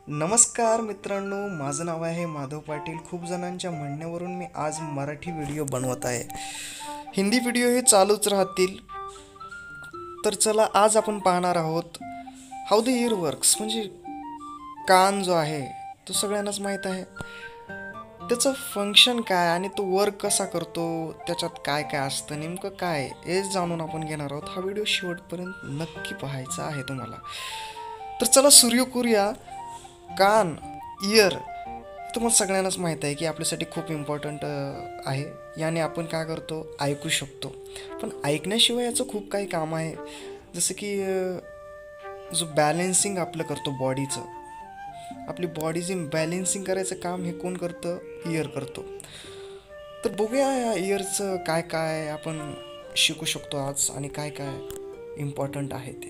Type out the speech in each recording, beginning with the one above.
नमस्कार मित्रांनो, माझं नाव आहे माधव पाटील. खूप जणांच्या म्हणण्यावरून मी आज मराठी व्हिडिओ बनवत आहे. हिंदी व्हिडिओ हे चालूच राहतील. तर चला, आज आपण पाहणार आहोत हाऊ द इयर वर्क्स. म्हणजे कान जो आहे तो सगळ्यांनाच माहीत आहे. त्याचं फंक्शन काय आणि तो वर्क कसा करतो, त्याच्यात काय काय असतं, नेमकं काय हे जाणून आपण घेणार आहोत. हा व्हिडिओ शेवटपर्यंत नक्की पाहायचा आहे तुम्हाला. तर चला सुरू करूया. कान, इयर, तुम्हाला सगळ्यांनाच माहीत आहे की आपल्यासाठी खूप इम्पॉर्टंट आहे. याने आपण काय करतो, ऐकू शकतो. पण ऐकण्याशिवाय याचं खूप काही काम आहे. जसं की जो बॅलेन्सिंग आपलं करतो बॉडीचं, आपली बॉडीचे बॅलेन्सिंग करायचं काम हे कोण करतं, इयर करतो. तर बघूया या इयरचं काय काय आपण शिकू शकतो आज आणि काय काय इम्पॉर्टंट आहे ते.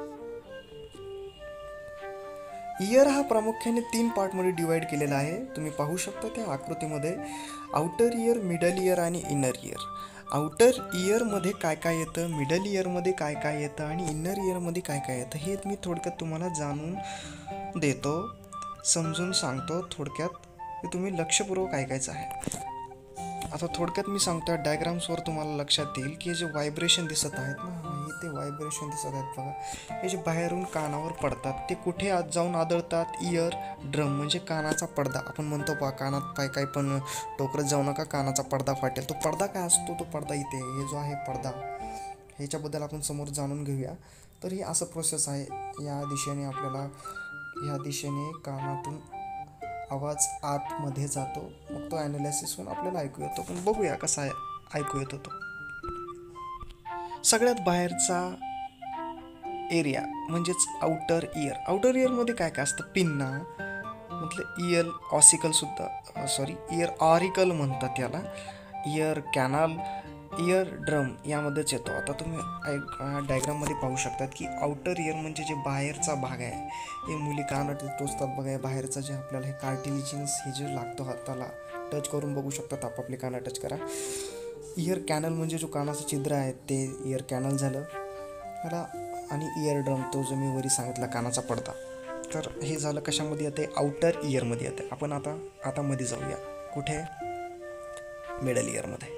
इयर हा प्रामुख्याने 3 पार्टमध्ये डिवाइड केलेला आहे. तुम्ही पाहू शकता त्या आकृतीमध्ये आउटर इयर, मिडल इयर आणि इनर इयर. आउटर इयरमध्ये काय काय येतं, मिडल इयरमध्ये काय काय येतं आणि इनर इयरमध्ये काय काय येतं हे मी थोडक्यात तुम्हाला जाणून देतो, समजून सांगतो. थोडक्यात हे तुम्ही लक्षपूर्वक ऐकायचं आहे. आता थोडक्यात मी सांगतो, डायग्राम्सवर तुम्हाला लक्षात येईल की जे व्हायब्रेशन दिसत आहेत ना, हे ते व्हायब्रेशन दिसत आहेत बघा. हे जे बाहेरून कानावर पडतात ते कुठे आज जाऊन आदळतात, इयर ड्रम म्हणजे कानाचा पडदा. आपण म्हणतो पहा, कानात पाय काही पण टोकरत जाऊ नका, कानाचा पडदा फाटेल. तो पडदा काय असतो, तो पडदा इथे, हे जो आहे पडदा, ह्याच्याबद्दल आपण समोर जाणून घेऊया. तर ही असं प्रोसेस आहे. या दिशेने आपल्याला, ह्या दिशेने कानातून आवाज आतमध्ये जातो, मग तो ॲनालिसिस होऊन आपल्याला ऐकू येतो. पण बघूया कसा ऐकू येतो तो. सगळ्यात बाहेरचा एरिया म्हणजेच आउटर इयर. आउटर इयरमध्ये काय काय असतं, पिन्ना म्हटलं, इयर ऑसिकलसुद्धा, इयर ऑरिकल म्हणतात त्याला, इयर कॅनल, इयर ड्रम यामध्येच येतो. आता तुम्ही डायग्राममध्ये पाहू शकतात की आउटर इयर म्हणजे जे बाहेरचा भाग आहे, हे मुली कानात टोचतात बघा. बाहेरचं जे आपल्याला हे कार्टिलिजन्स हे जे लागतो हाताला टच करून बघू शकतात, आपापले काना टच करा. इयर कॅनल म्हणजे जो कानाचं छिद्र आहे ते इयर कॅनल झालं मला. आणि इयर ड्रम तो जो मी वरी सांगितला, कानाचा पडदा. तर हे झालं कशामध्ये येते, आउटर इयरमध्ये येते. आपण आता मध्ये जाऊया. कुठे, मिडल इयरमध्ये.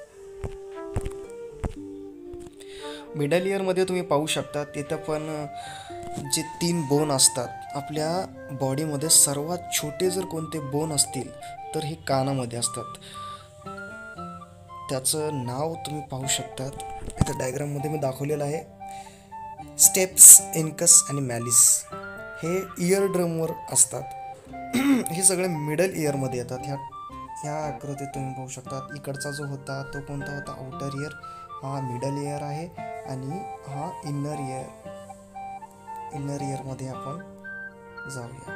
मिडल इयरमध्ये तुम्ही पाहू शकता तिथं पण जे 3 बोन असतात आपल्या बॉडीमध्ये, सर्वात छोटे जर कोणते बोन असतील तर हे कानामध्ये असतात. त्याचं नाव तुम्ही पाहू शकतात, इथं डायग्राममध्ये मी दाखवलेलं आहे. स्टेप्स, इनकस आणि मॅलिस हे इयर ड्रमवर असतात. हे सगळे मिडल इयरमध्ये येतात. ह्या आकृतीत तुम्ही पाहू शकता, इकडचा जो होता तो कोणता होता, आउटर इयर. हा मिडल इयर आहे आणि हा इनर इयरमध्ये आपण जाऊया.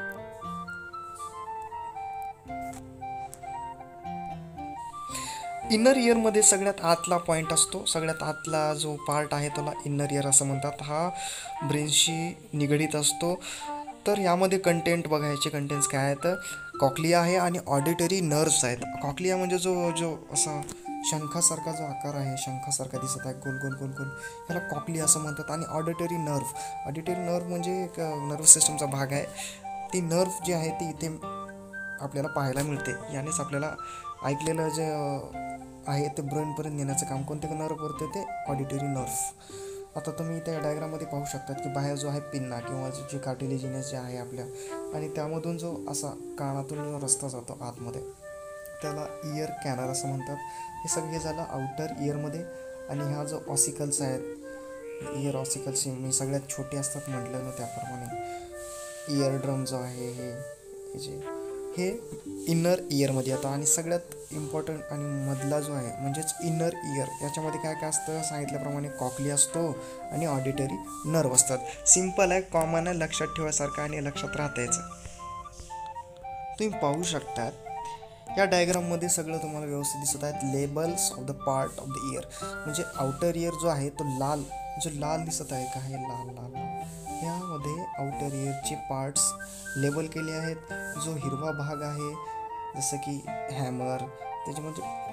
इनर इयरमध्ये सगळ्यात आतला पॉईंट असतो, सगळ्यात आतला जो पार्ट आहे त्याला इनर इयर असं म्हणतात. हा ब्रेनशी निगडीत असतो. तर यामध्ये कंटेंट बघायचे, कंटेंट्स काय आहेत, कॉक्लिया आहे आणि ऑडिटरी नर्व्स आहेत. कॉक्लिया म्हणजे जो असा शंखासारखा जो आकार आहे, शंखासारखा दिसत आहे, गोल गोल गोल गोल, ह्याला कॉक्लिया असं म्हणतात. आणि ऑडिटरी नर्व म्हणजे एक नर्व्ह सिस्टमचा भाग आहे. ती नर्व्ह जी आहे ती इथे आपल्याला पाहायला मिळते. यानेच आपल्याला ऐकलेलं जे आहे ते ब्रेनपर्यंत नेण्याचं काम कोणते नर्व करते, ते ऑडिटरी नर्व. आता तुम्ही त्या डायग्राममध्ये पाहू शकतात की बाहेर जो आहे पिन्ना किंवा जे कार्टिलेजिनस जे आहे आपल्या, आणि त्यामधून जो असा कानातून जो रस्ता जातो आतमध्ये, त्याला इयर कॅनल असं म्हणतात. हे सगळे झालं आउटर इयरमध्ये. आणि ह्या जो ऑसिकल्स आहेत, इयर ऑसिकल्स मी सगळ्यात छोटे असतात म्हटलं ना, त्याप्रमाणे इयर ड्रम जो आहे हे इनर इयरमध्ये येतं. आणि सगळ्यात इम्पॉर्टंट आणि मधला जो आहे म्हणजेच इनर इयर, याच्यामध्ये काय काय असतं, सांगितल्याप्रमाणे कॉक्लिया असतो आणि ऑडिटरी नर्व असतात. सिम्पल आहे, कॉमन आहे, लक्षात ठेवायसारखं आणि लक्षात राहता यायचं. तुम्ही पाहू शकतात या डायग्राममध्ये सगळं तुम्हाला व्यवस्थित दिसत आहेत. Labels of the part of the ear म्हणजे आउटर इयर जो आहे तो लाल दिसत आहे का, हे लाल. ह्यामध्ये आउटर इयरचे पार्ट्स लेबल केले आहेत. जो हिरवा भाग आहे जसं की हॅमर,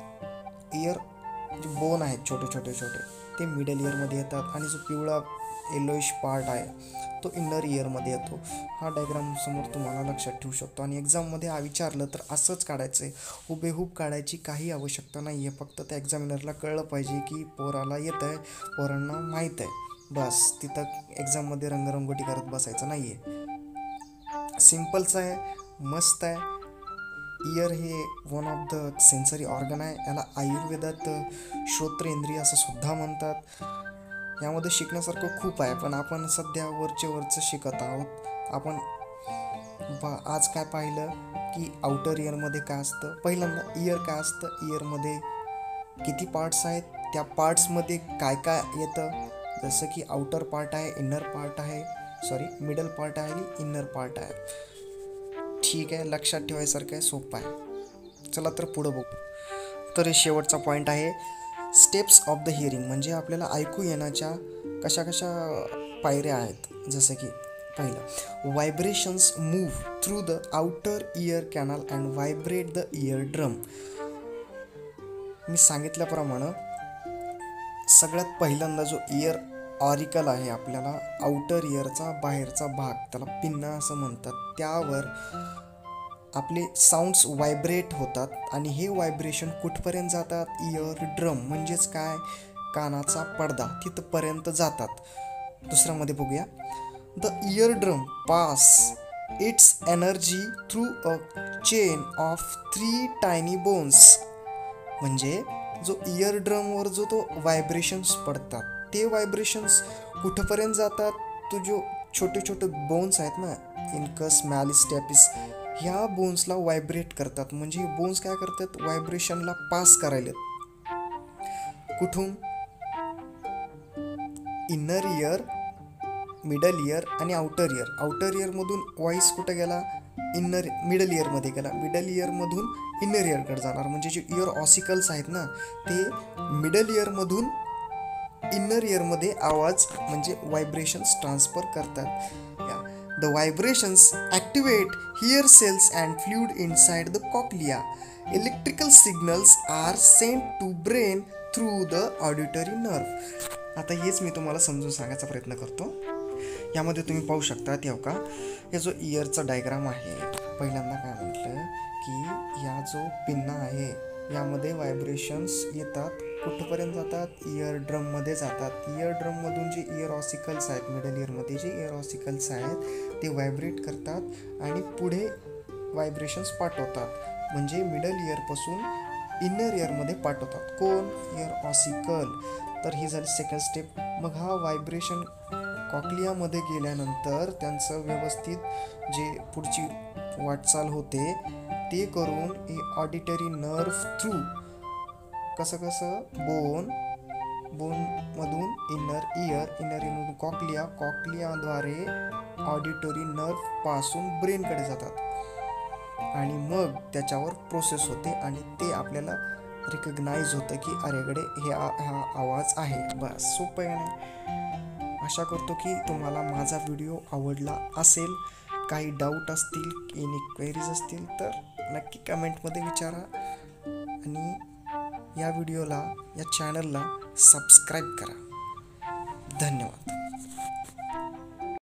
त्याच्यामध्ये इयर जे बोन आहेत छोटे ते मिडल इयरमध्ये येतात. आणि जो पिवळा येलोइश पार्ट आहे तो इनर इयरमध्ये येतो. हा डायग्राम समोर तुम्हाला लक्षात ठेवू शकतो. आणि एक्झाममध्ये विचारलं तर असंच काढायचं आहे, हुबेहूब काढायची काही आवश्यकता नाही आहे. फक्त त्या एक्झामिनरला कळलं पाहिजे की पोराला येतं आहे, पोरांना माहीत आहे, बस. तिथं एक्झाममध्ये रंगरंगोटी करत बसायचं नाही आहे. सिम्पलच आहे, मस्त आहे. इयर हे one of the sensory organ आहे. याला आयुर्वेदात श्रोत्रेंद्रिय असं सुद्धा म्हणतात. यामध्ये शिकण्यासारखं खूप आहे, पण आपण सध्या वरचं शिकत आहोत. आपण आज काय पाहिलं की आउटर इयरमध्ये काय असतं. पहिल्यांदा इयर काय असतं, इयरमध्ये किती पार्ट्स आहेत, त्या पार्ट्समध्ये काय काय येतं. जसं की आउटर पार्ट आहे, इनर पार्ट आहे, मिडल पार्ट आहे आणि इनर पार्ट आहे. ठीक आहे, लक्षात ठेवायसारखं आहे, सोपं आहे. चला तर पुढं बघू. तर हे शेवटचा पॉईंट आहे, स्टेप्स ऑफ द हिअरिंग. म्हणजे आपल्याला ऐकू येण्याच्या कशा कशा पायऱ्या आहेत. जसं की पहिलं, vibrations move through the outer ear canal and vibrate the ear drum. मी सांगितल्याप्रमाणे सगळ्यात पहिल्यांदा जो इयर ऑरिकल आहे आपल्याला, आउटर इयरचा बाहेरचा भाग, त्याला पिन्ना असं म्हणतात, त्यावर आपले साऊंड्स व्हायब्रेट होतात. आणि हे व्हायब्रेशन कुठपर्यंत जातात, इयर ड्रम म्हणजेच काय, कानाचा पडदा, तिथपर्यंत जातात. दुसऱ्यामध्ये बघूया, the ear drum pass its energy through a chain of 3 tiny bones. म्हणजे जो इयर ड्रमवर जो तो व्हायब्रेशन्स पडतात, ते व्हायब्रेशन्स कुठपर्यंत जातात, तो जो छोटे छोटे बोन्स आहेत ना, इनकस, मॅलिस, स्टॅपिस, ह्या बोन्सला व्हायब्रेट करतात. म्हणजे बोन्स काय करतात, व्हायब्रेशनला पास करायला. कुठून, इनर इयर, मिडल इयर आणि आउटर इयर. आउटर इयरमधून व्हॉइस कुठं गेला, मिडल इयरमध्ये गेला, मिडल इयरमधून इनर इयरकडे जाणार. म्हणजे जे इयर ऑसिकल्स आहेत ना, ते मिडल इयरमधून इनर इयरमध्ये आवाज म्हणजे व्हायब्रेशन्स ट्रान्सफर करतात. The vibrations activate hair cells and fluid inside the cochlea. Electrical signals are sent to brain through the auditory nerve. आता हेच मी तुम्हाला समजून सांगायचा प्रयत्न करतो. यामध्ये तुम्ही पाहू शकता, तेव्हा का हे जो इयरचा डायग्राम आहे, पहिल्यांदा काय म्हटलं की या जो पिन्ना आहे यामध्ये व्हायब्रेशन्स येतात, कुठपर्यंत जातात, इयर ड्रममध्ये जातात. इयर ड्रममधून जे इयर ऑसिकल्स आहेत, मिडल इयरमध्ये जे इयर ऑसिकल्स आहेत ते व्हायब्रेट करतात आणि पुढे व्हायब्रेशन्स पाठवतात. म्हणजे मिडल इयरपासून इनर इयरमध्ये पाठवतात. कोण, इयर ऑसिकल. तर ही झाली सेकंड स्टेप. मग हा व्हायब्रेशन कॉक्लियामध्ये गेल्यानंतर त्यांचं व्यवस्थित जे पुढची वाटचाल होते ते करून हे ऑडिटरी नर्व थ्रू कसं बोनमधून इनर इयरमधून कॉक्लियाद्वारे ऑडिटरी नर्व पासून ब्रेनकडे जातात आणि मग त्याच्यावर प्रोसेस होते आणि ते आपल्याला रिकग्नाइज होतं की अरेकडे हा आवाज आहे. बस, सोपं आहे ना. आशा करतो की तुम्हाला माझा व्हिडिओ आवडला असेल. काही डाऊट असतील, एनी क्वेरीज असतील तर नक्की कमेंटमध्ये विचारा आणि या व्हिडिओला, या चॅनलला सबस्क्राईब करा. धन्यवाद.